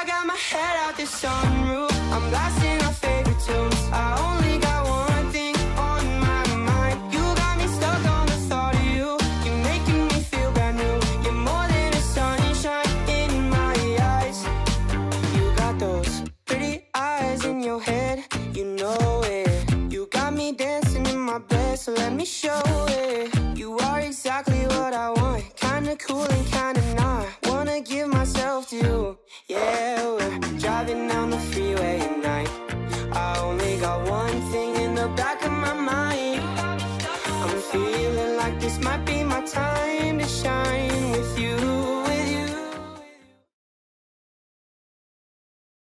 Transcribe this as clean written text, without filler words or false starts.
got my head out the sunroof, I'm blasting our favorite tunes. I only got one thing on my mind. You got me stuck on the thought of you. You're making me feel brand new. You're more than a sunshine in my eyes. You got those pretty eyes in your head, you know it. You got me dancing in my bed, so let me show it. You are exactly what I want, kinda cool and kinda